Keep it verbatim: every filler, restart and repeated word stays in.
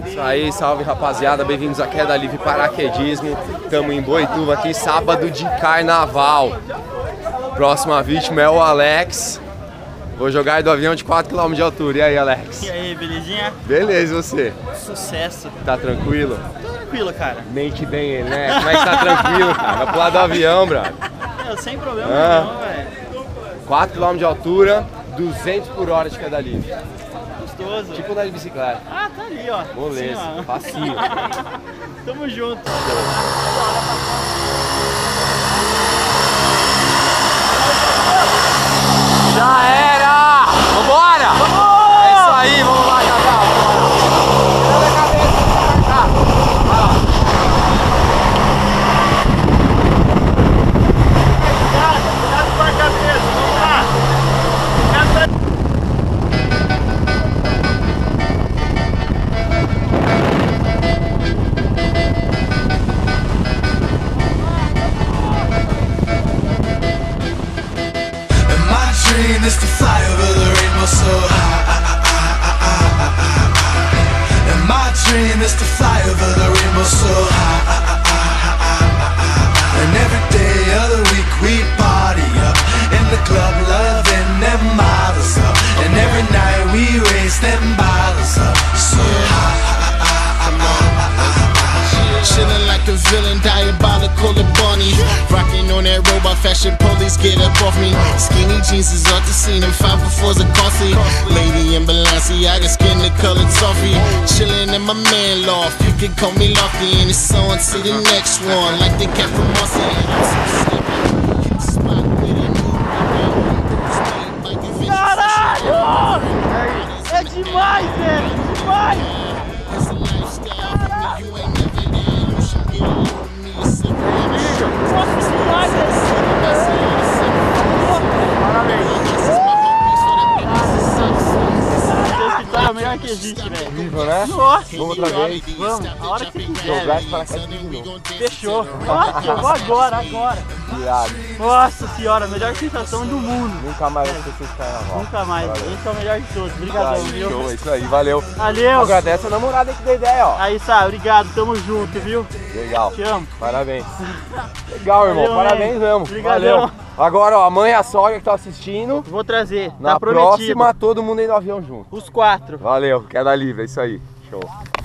Isso aí, salve rapaziada, bem-vindos a Queda Livre Paraquedismo. Estamos em Boituva aqui, sábado de carnaval. Próxima vítima é o Alex. Vou jogar do avião de quatro quilômetros de altura. E aí, Alex? E aí, belezinha? Beleza, e você? Sucesso. Tá tranquilo? Tô tranquilo, cara. Mente bem ele, né? Como é que tá tranquilo, cara? Vai pro lado do avião, brother. É, sem problema Ah. nenhum, velho. quatro quilômetros de altura, duzentos por hora de queda livre. Gostoso. Tipo andar de bicicleta. Ah, tá ali, ó. Moleza, Assim, ó. facinho. Tamo junto. Já era! Vambora! Vamos! É isso aí, vamos lá, Cacau! Vira a cabeça, Cacau! Vai lá! Cuidado, cuidado com a cabeça, vamos lá! Is to fly over the rainbow so high. And my dream is to fly over the rainbow so high. And every day of the week we party up in the club, loving them models up. And every night we raise them bottles up so high. Chillin' like a villain, diabolical and bunny. Rockin' on that robot fashion, police get up off me. Skinny jeans is off the scene, and five for fours are costly. Lady in Balenciaga, skin the colored toffee. Chillin' in my man loft, you can call me Lofty. And it's on to the next one, like the cat from Mossy. Caralho! É demais, velho! Demais! Nossa, demais, é o melhor que existe, velho. Horrível, né? Nossa, vamos outra vez. Vamos, a hora que você quiser. Jogar esse paraquedas de novo. Fechou. Nossa, eu vou agora, agora. Irado. Nossa senhora, a melhor sensação do mundo. Nunca mais vou esquecer esse carnaval. Nunca mais. Valeu. Esse é o melhor de todos. Obrigadão, Aí, viu? show, é isso aí, valeu. Valeu. Agradece a namorada que deu ideia, ó. Aí, Sá, obrigado. Tamo junto, viu? Legal. Te amo. Parabéns. Legal, irmão. Valeu, Parabéns man. mesmo. Obrigadão. Valeu. Agora, ó, a mãe e a sogra que tá assistindo. Vou trazer. Na Tá prometido. próxima, todo mundo aí no avião junto. Os quatro. Valeu. Queda livre, é isso aí. Show.